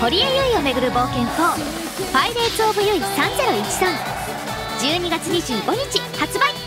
堀江由衣をめぐる冒険4パイレーツ・オブ・ユイ3013 12月25日発売。